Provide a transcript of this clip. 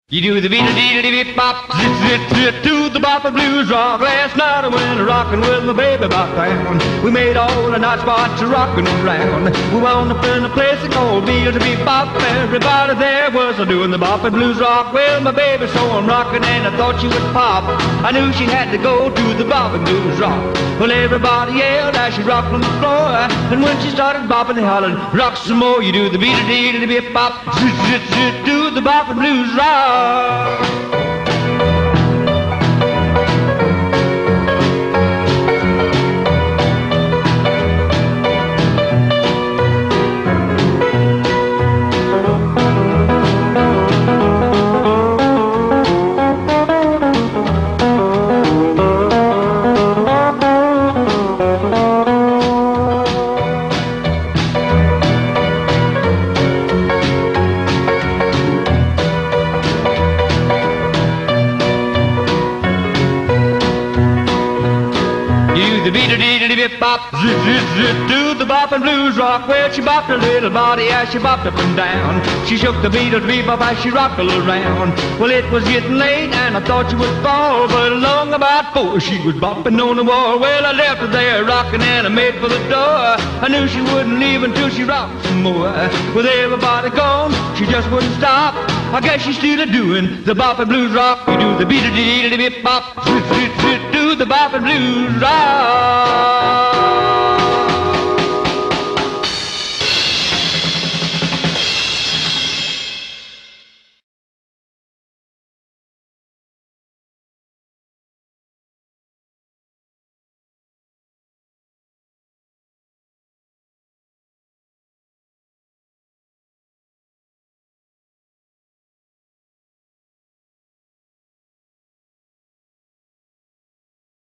You do the beat bop, zit to the bop and blues rock. Last night I went rockin' with my baby about town. We made all the night spots rockin' around. We wound up in a place called Beat Bop. Everybody there was doing the bop and blues rock. Well, my baby saw him rockin' and I thought she would pop. I knew she had to go to the bop and blues rock. Well, everybody yelled as she rocked on the floor. And when she started bopping, they hollered, rock some more. You do the beat bop, zit to the bop and blues rock. The beat bop, zit to the bop and blues rock. Well, she bopped her little body as she bopped up and down. She shook the beat bop as she rocked all around. Well, it was getting late and I thought she would fall, but along about 4 she was bopping on the wall. Well, I left her there rocking and I made for the door. I knew she wouldn't leave until she rocked some more. With everybody gone, she just wouldn't stop. I guess she's still doing the bop and blues rock. You do the beat bop, zit to the bop and blues rock.